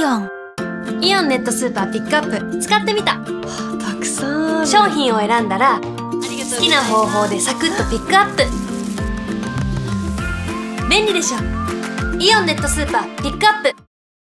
イオンネットスーパーピックアップ使ってみた。 たくさんある。 商品を選んだら好きな方法でサクッとピックアップ。便利でしょ。イオンネットスーパーピックアップ。